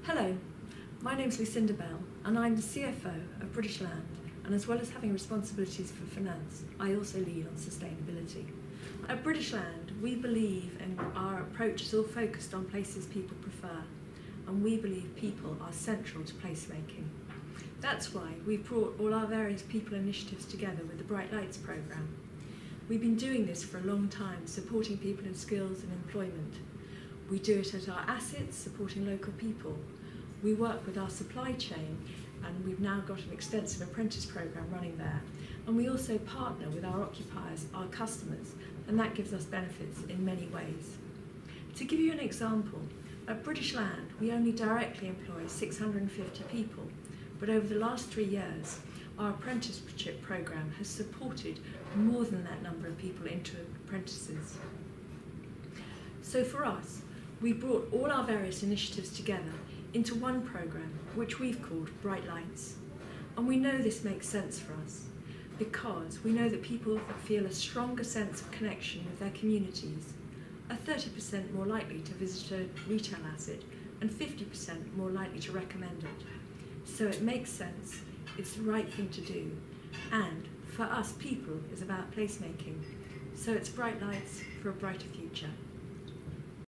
Hello, my name's Lucinda Bell and I'm the CFO of British Land, and as well as having responsibilities for finance, I also lead on sustainability. At British Land, we believe and our approach is all focused on places people prefer, and we believe people are central to placemaking. That's why we've brought all our various people initiatives together with the Bright Lights programme. We've been doing this for a long time, supporting people in skills and employment. We do it at our assets, supporting local people. We work with our supply chain, and we've now got an extensive apprentice programme running there. And we also partner with our occupiers, our customers, and that gives us benefits in many ways. To give you an example, at British Land, we only directly employ 650 people, but over the last 3 years, our apprenticeship programme has supported more than that number of people into apprentices. So for us, we brought all our various initiatives together into one programme, which we've called Bright Lights. And we know this makes sense for us, because we know that people feel a stronger sense of connection with their communities, are 30% more likely to visit a retail asset, and 50% more likely to recommend it. So it makes sense, it's the right thing to do, and for us, people is about placemaking. So it's Bright Lights for a brighter future.